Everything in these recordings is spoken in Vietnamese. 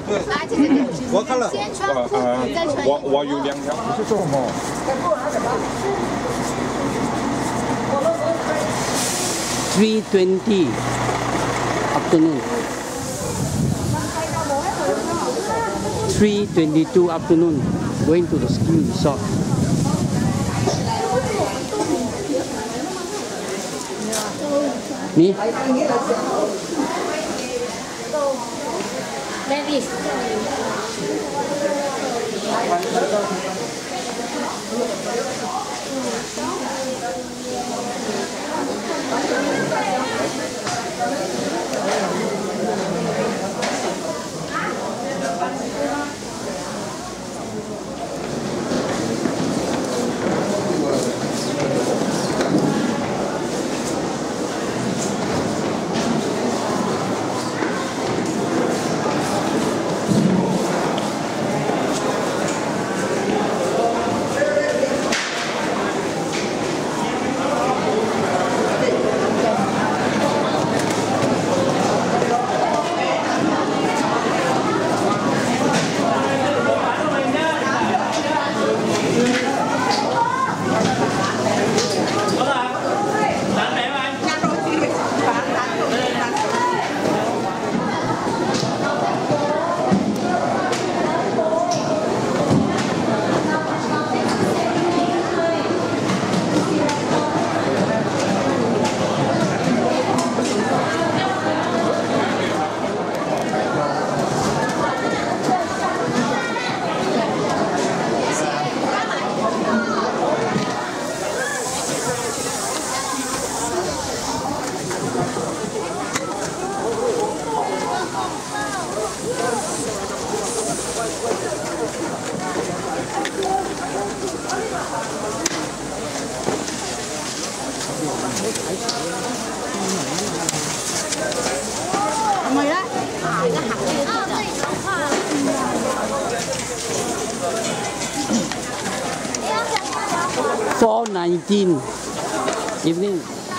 对，我看了。 我有2条。 你是做什么 3:20 afternoon. 3:22 afternoon. Going to the ski resort. Ni? Ladies. Mời đó. Nó hạt chưa có rồi. 4:19 evening.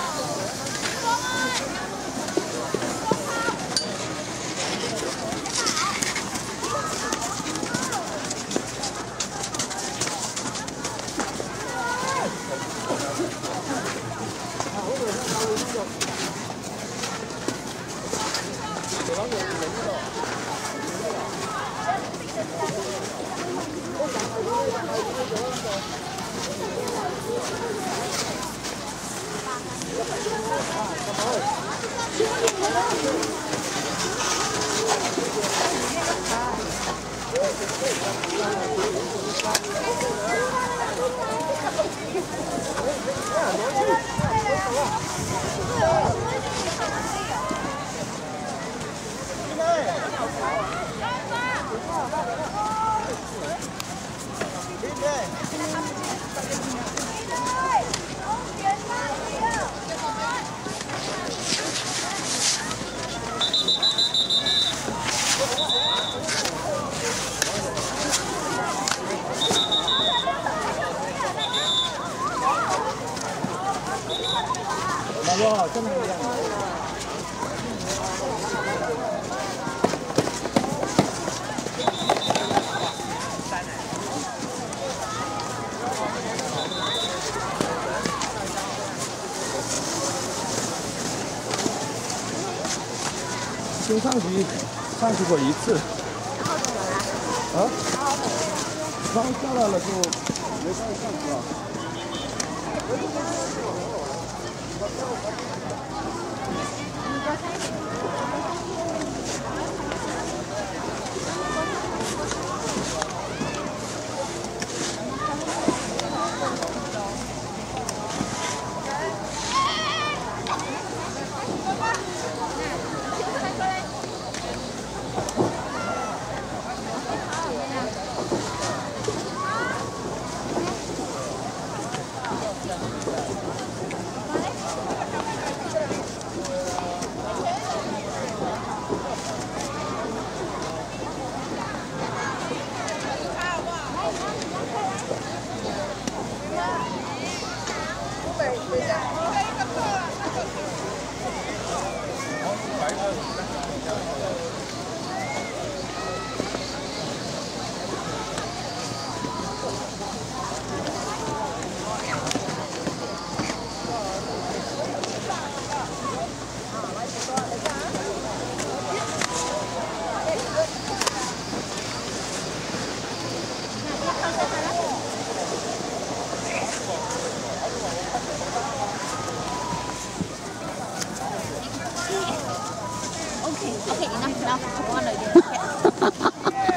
哇，真的一样。新上去过一次。啊？刚下来了就没再上去了。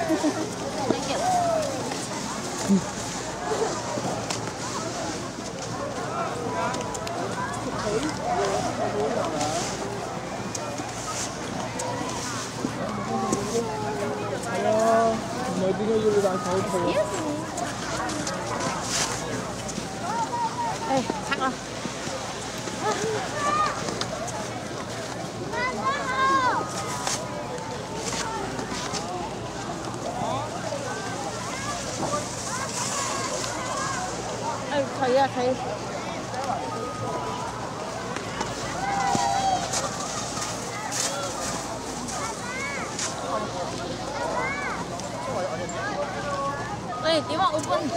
Thank you. Mới đi vô đang thấy thôi. Ê, thẳng rồi. Ê, thấy. Ê, tí vào open.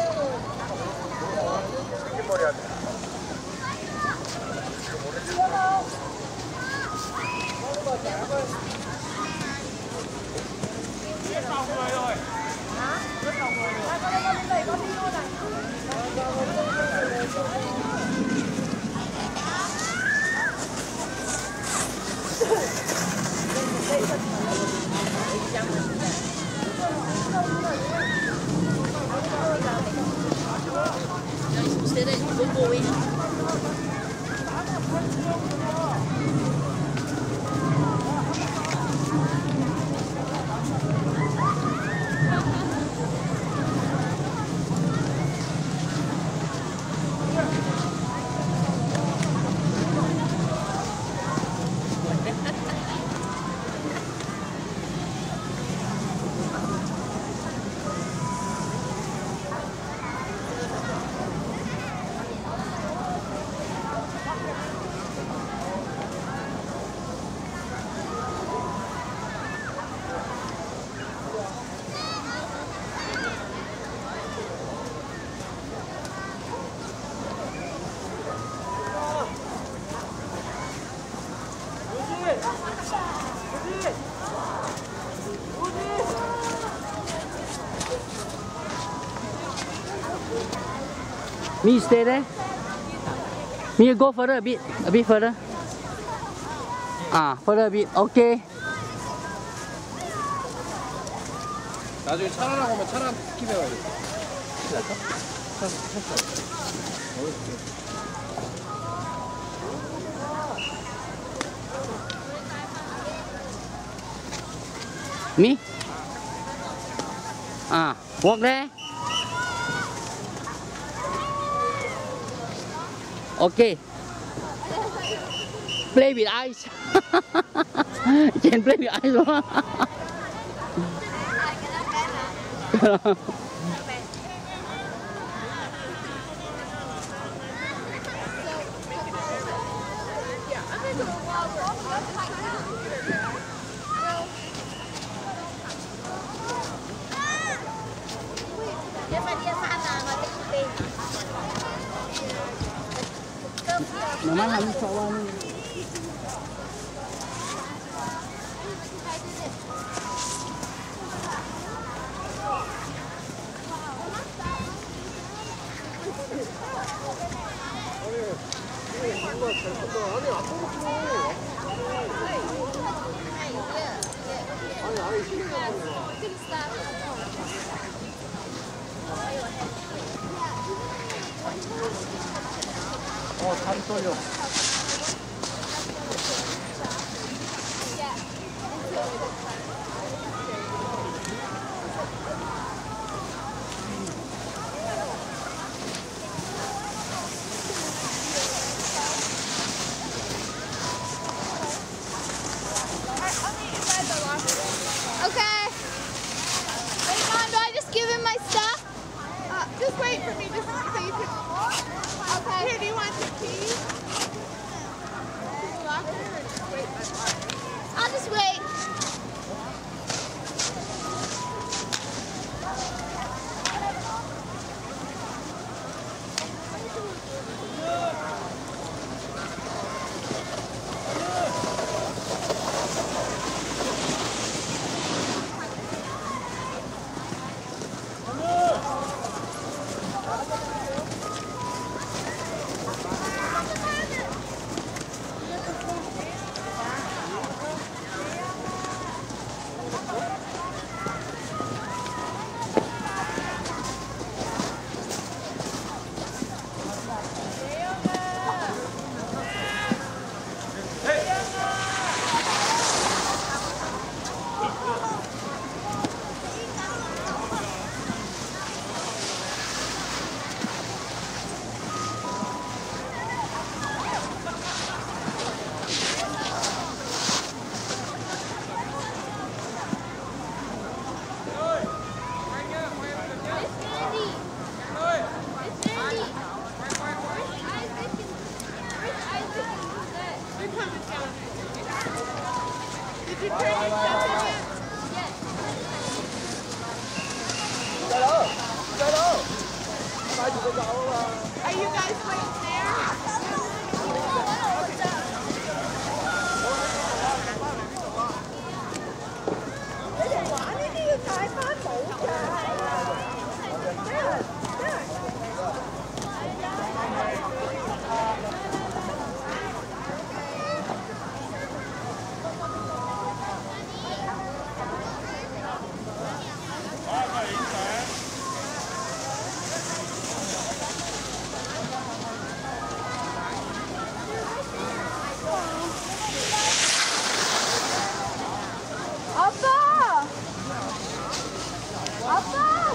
Sẽ đây bố bố ấy. Me stay there. Me go further a bit further. Further a bit. Okay. 나중에 차라라고 하면 차라 키 배워야 돼. Me? Walk there. Okay. Play with ice. Can play with ice. Mama làm sao ăn? 다리 떨려. Okay. Wait, Mom, do I just give him my stuff? Just wait for me just so you can. Okay. Here, do you want your keys? I'll just wait. Are you guys waiting there? 아빠! 아빠!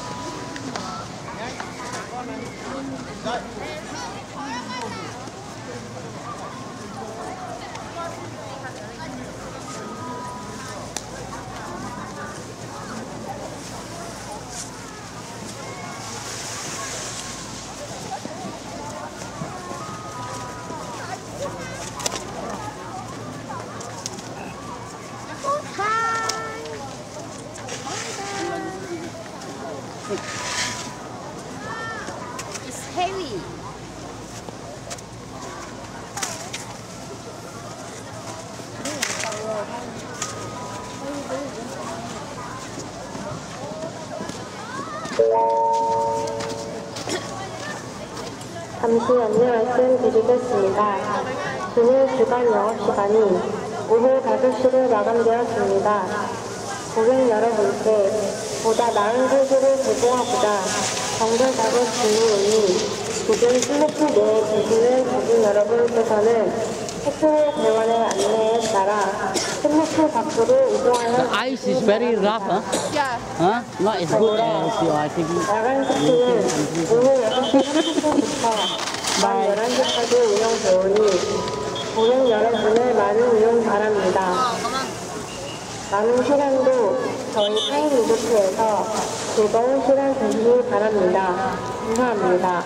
It's heavy. 잠시 안내 말씀드리겠습니다. 금일 주간 영업시간이 오후 5시로 마감되었습니다. 고객 여러분께 보다 나은 설계를 제공하고자 정보 작업 중이오니 기존 슬로프 내에 계시는 고객 여러분께서는 해프의 대원의 안내에 따라 슬로프 밖으로 이동하여 Ice is very rough, huh? Yeah. Huh? Not as good as you are thinking. 야간 스키는 오후 6시 30분부터 밤 11시까지 운영되오니 고객 여러분의 많은 이용 바랍니다. 남은 시간도 저희 타임 리조트에서 즐거운 시간 되시길 바랍니다. 감사합니다.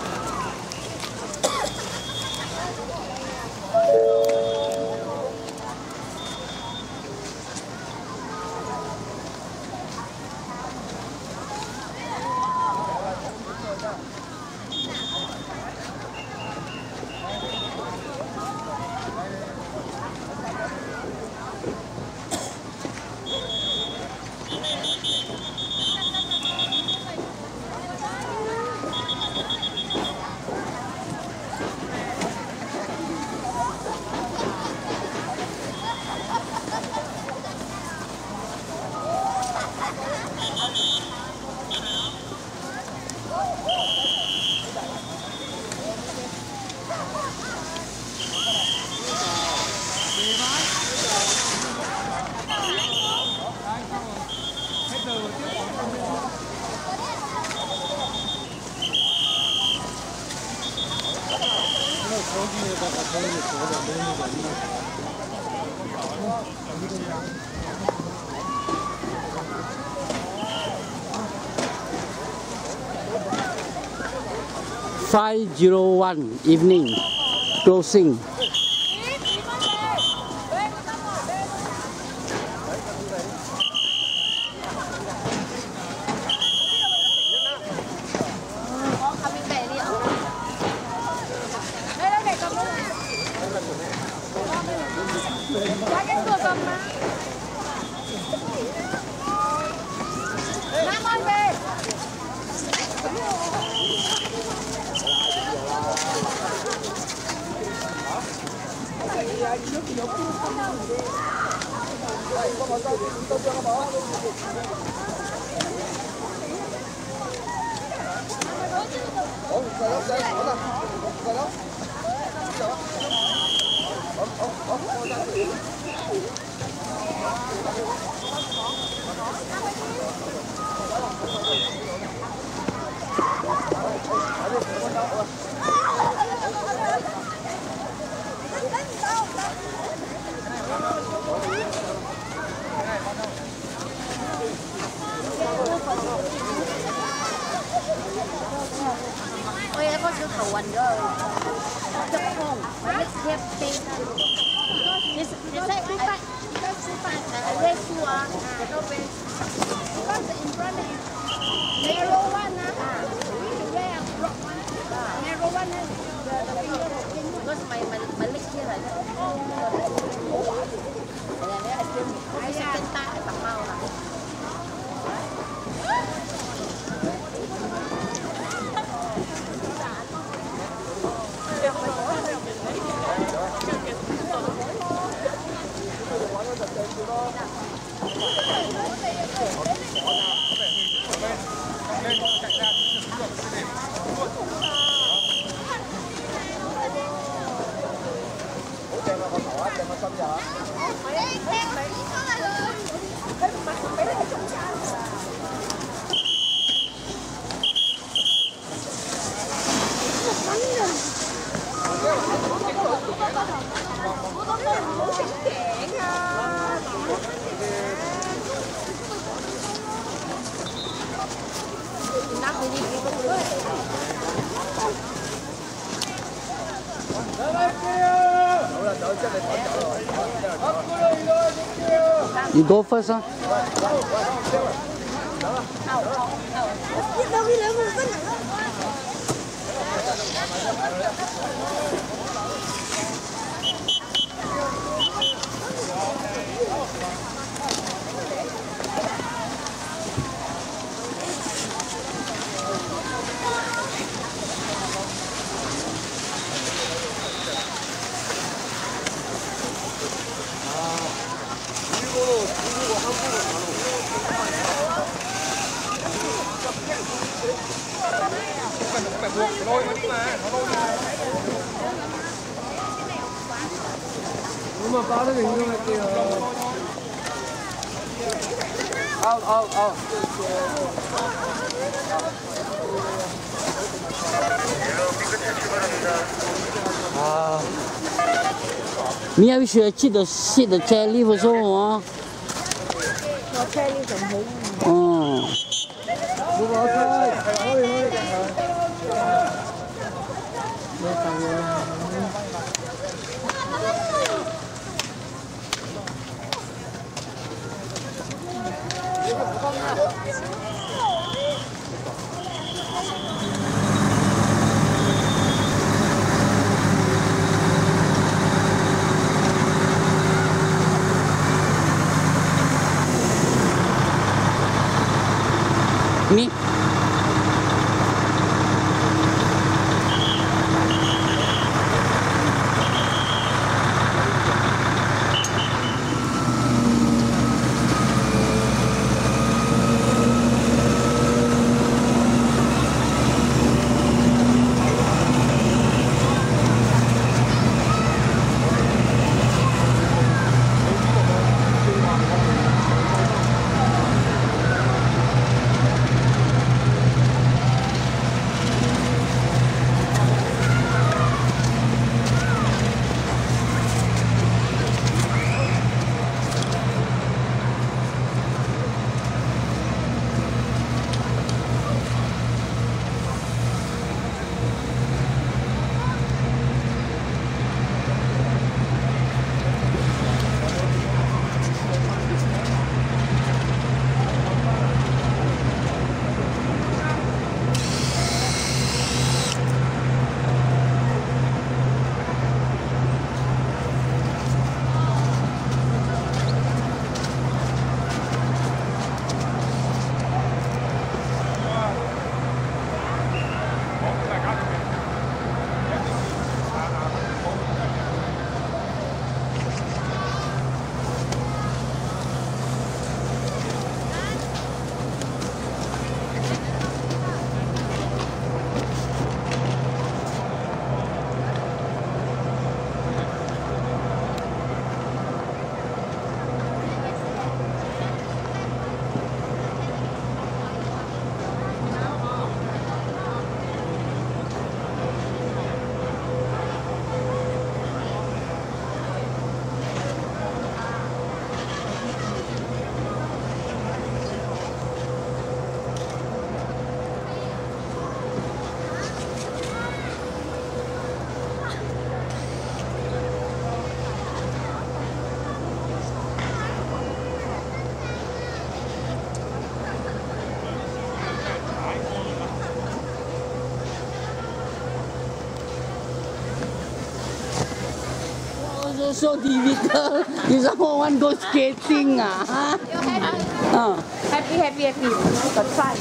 (5:01) evening closing. Coming back đi ạ. Đây đây để cầm đây. Ra cái cửa cầm mà. Nam ơi về. Ôi em có sự khẩu quần rồi. Chụp không? Biết dép tên. This red shoe ah. Because in front narrow one ah. We wear Nó mày lịch kia rồi. Cái chân ta bằng màu là. You go first, huh? 엄마 빠르게 이동할게요. 아웃. 你要学记得洗的在衣服上哦。 我车呢就冇。 哦。 누가 허리. 你。 so difficult. You someone want go skating ah? Happy, happy, happy. Got fun.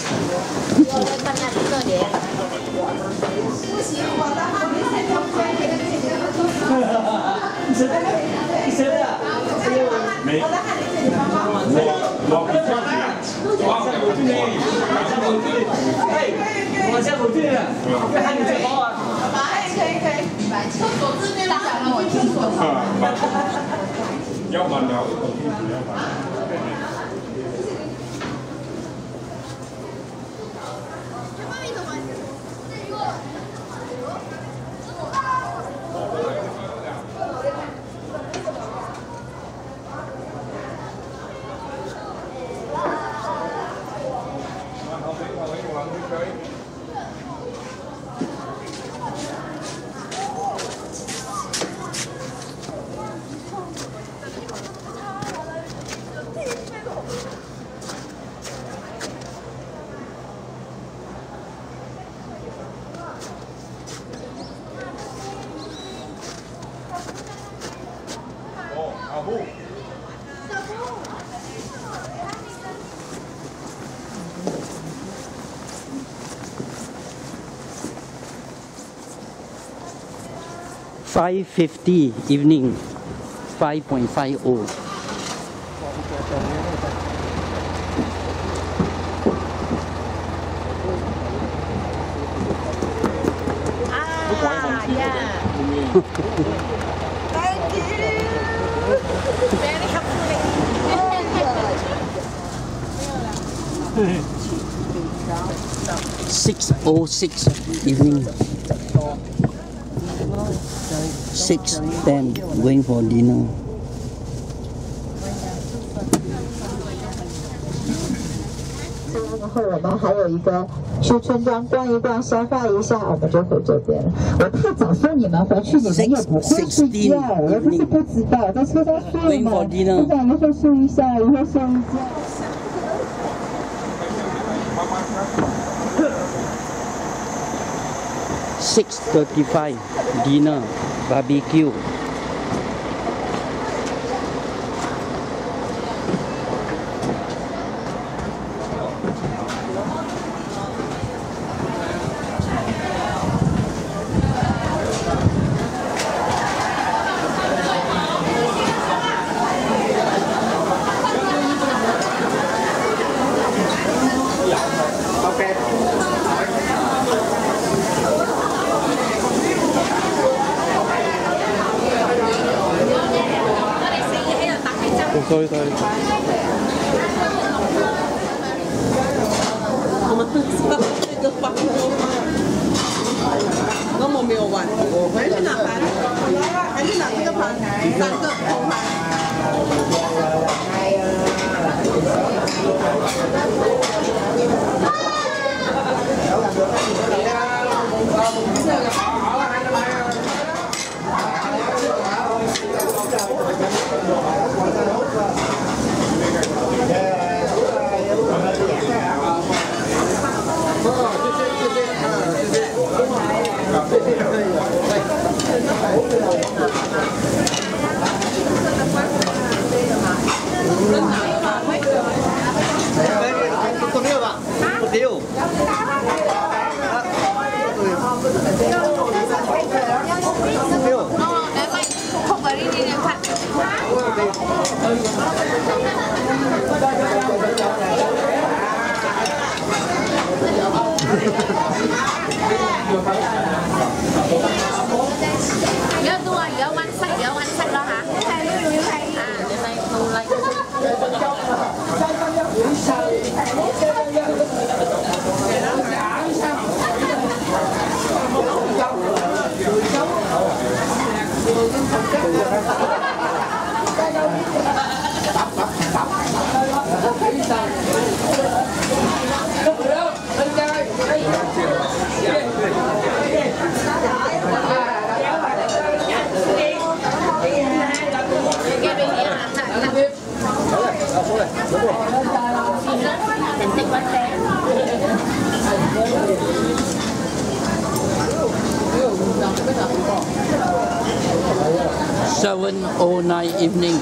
要慢了。 5:50 evening, 5.50. Thank you. Very helpful. 6:06 evening. 6:10 going for dinner. 然后我们还有一个去村庄逛一逛，消化一下，我们就回这边了。我太早送你们回去，你们也不会睡觉，也不是不知道，在车上睡嘛。不然一会睡一下，一会睡一觉。 6:35 dinner barbecue. Sorry. 我们这个房子那么没有玩，还是拿盘，还是拿这个盘，3个红盘。 都没有吧？不丢。没有。 哦，来吧，空格里面看。而家都話而家溫室，而家溫室啦嚇。係呢度要睇。啊，你咪冇嚟。เป็น 7:09 evening.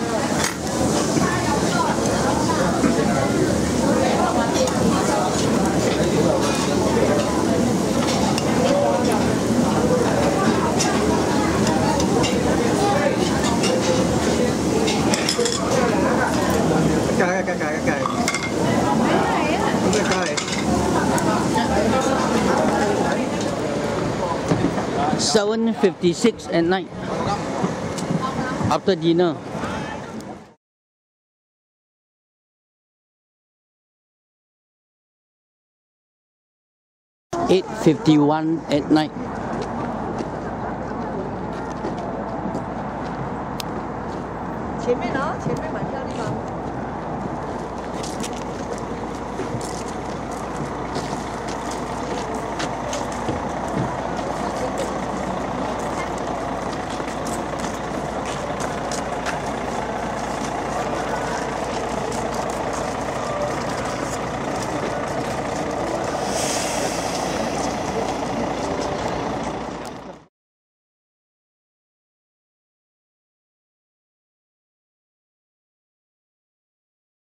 Cài. Không phải cài. 7:56 at night. After dinner. (8:51 at night. 前面呢？前面蛮